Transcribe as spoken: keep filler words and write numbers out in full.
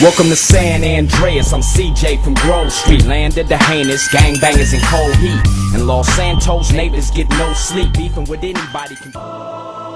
Welcome to San Andreas, I'm C J from Grove Street. Land of the heinous, gangbangers in cold heat. In Los Santos, neighbors get no sleep. Beefing with anybody can...